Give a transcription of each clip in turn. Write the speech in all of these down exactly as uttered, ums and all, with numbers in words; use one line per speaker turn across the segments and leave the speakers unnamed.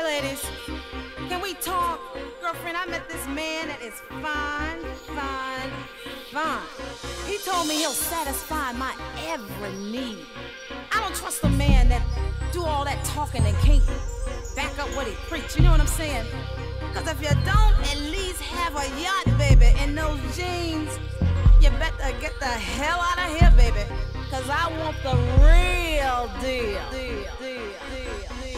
Hey ladies, can we talk? Girlfriend, I met this man that is fine, fine, fine. He told me he'll satisfy my every need. I don't trust a man that do all that talking and can't back up what he preach, you know what I'm saying? Cause if you don't at least have a yacht, baby, and those jeans, you better get the hell out of here, baby. Cause I want the real deal. deal, deal, deal, deal.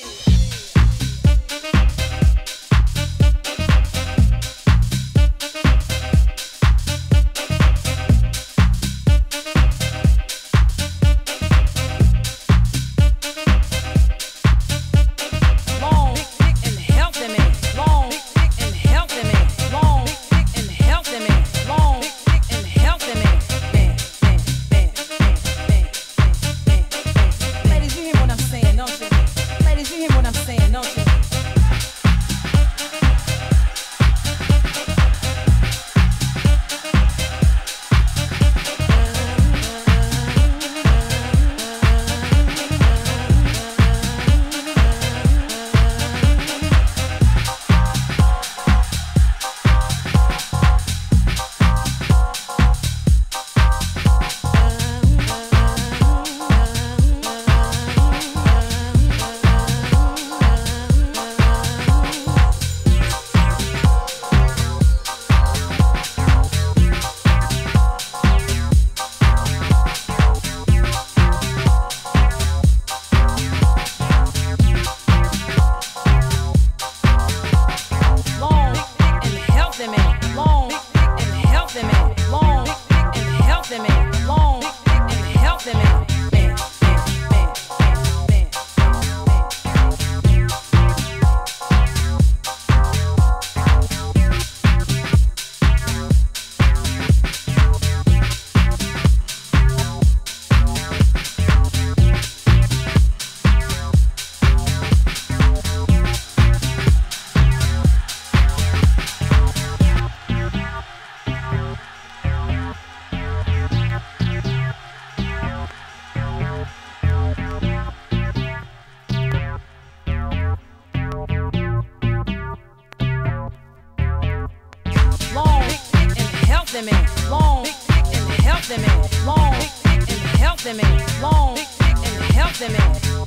Long and healthy man, long and healthy man, long and healthy man.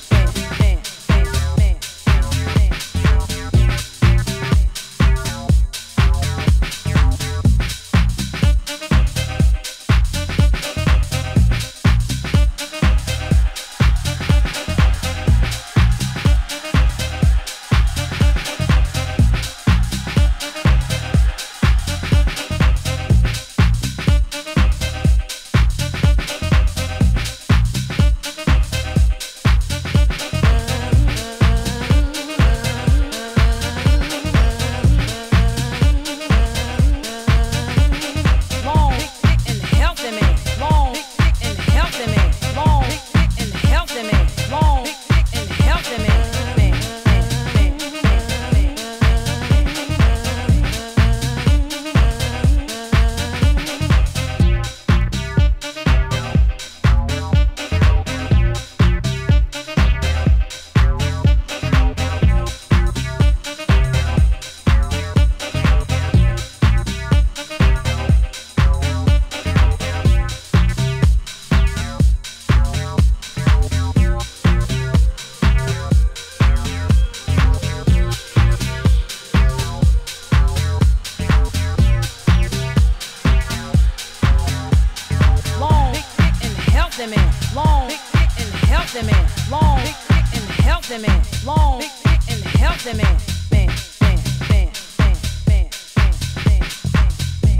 Long and healthy man, long and healthy man, long and healthy man, man, man, man, man, man, man,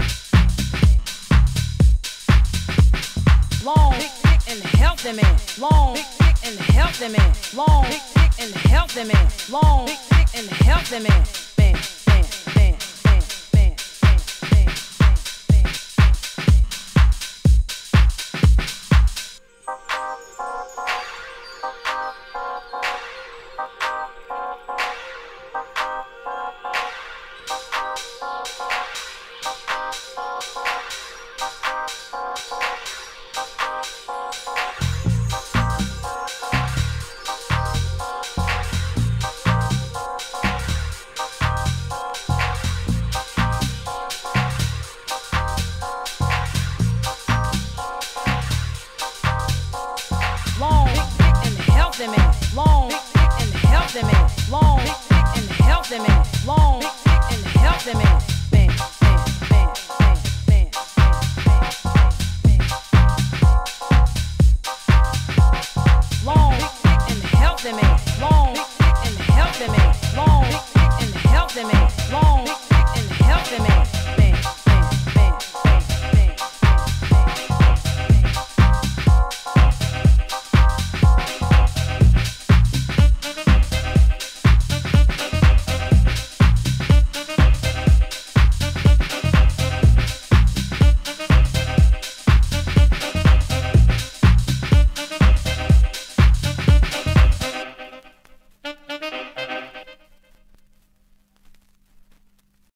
long and healthy man, long and healthy man, long and healthy man, long and healthy man.